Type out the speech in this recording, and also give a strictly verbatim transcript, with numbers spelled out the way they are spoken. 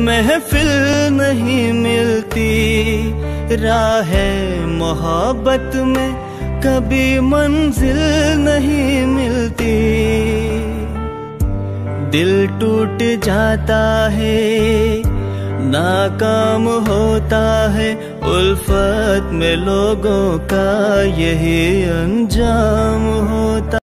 महफिल नहीं मिलती, राह मोहब्बत में कभी मंजिल नहीं मिलती। दिल टूट जाता है, नाकाम होता है, उल्फत में लोगों का यही अंजाम होता।